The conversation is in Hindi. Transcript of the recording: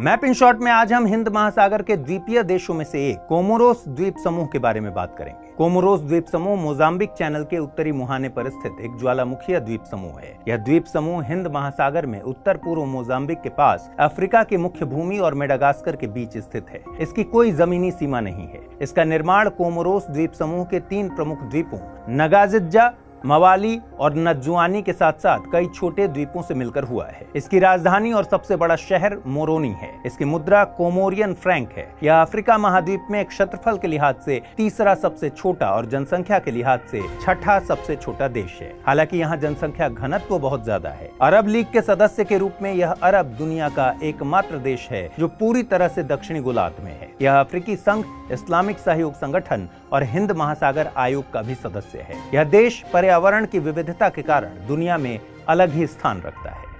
मैप इन शॉर्ट में आज हम हिंद महासागर के द्वीपीय देशों में से एक कोमोरोस द्वीप समूह के बारे में बात करेंगे। कोमोरोस द्वीप समूह मोजाम्बिक चैनल के उत्तरी मुहाने पर स्थित एक ज्वालामुखीय द्वीप समूह है। यह द्वीप समूह हिंद महासागर में उत्तर पूर्व मोजाम्बिक के पास अफ्रीका की मुख्य भूमि और मेडागास्कर के बीच स्थित है। इसकी कोई जमीनी सीमा नहीं है। इसका निर्माण कोमोरोस द्वीप समूह के 3 प्रमुख द्वीपों नगाजिज्जा, मवाली और नजुआनी के साथ साथ कई छोटे द्वीपों से मिलकर हुआ है। इसकी राजधानी और सबसे बड़ा शहर मोरोनी है। इसकी मुद्रा कोमोरियन फ्रैंक है। यह अफ्रीका महाद्वीप में क्षेत्रफल के लिहाज से तीसरा सबसे छोटा और जनसंख्या के लिहाज से छठा सबसे छोटा देश है। हालांकि यहाँ जनसंख्या घनत्व बहुत ज्यादा है। अरब लीग के सदस्य के रूप में यह अरब दुनिया का एकमात्र देश है जो पूरी तरह से दक्षिणी गोलार्ध में है। यह अफ्रीकी संघ, इस्लामिक सहयोग संगठन और हिंद महासागर आयोग का भी सदस्य है। यह देश पर्यावरण की विविधता के कारण दुनिया में अलग ही स्थान रखता है।